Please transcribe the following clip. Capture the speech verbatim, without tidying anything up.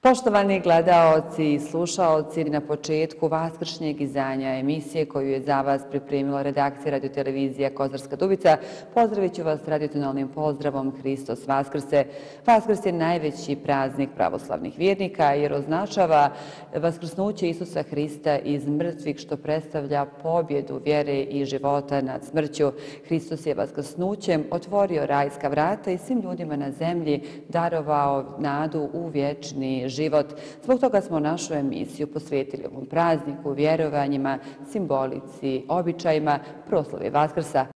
Poštovani gledaoci i slušaoci, na početku vaskršnjeg izdanja emisije koju je za vas pripremila redakcija radiotelevizije Kozarska Dubica, pozdravit ću vas tradicionalnim pozdravom Hristos Vaskrse. Vaskrs je najveći praznik pravoslavnih vjernika jer označava vaskrsnuće Isusa Hrista iz mrtvih, što predstavlja pobjedu vjere i života nad smrću. Hristos je vaskrsnućem otvorio rajska vrata i svim ljudima na zemlji darovao nadu u vječni život. Zbog toga smo našu emisiju posvetili ovom prazniku, vjerovanjima, simbolici, običajima, proslavi Vaskrsa,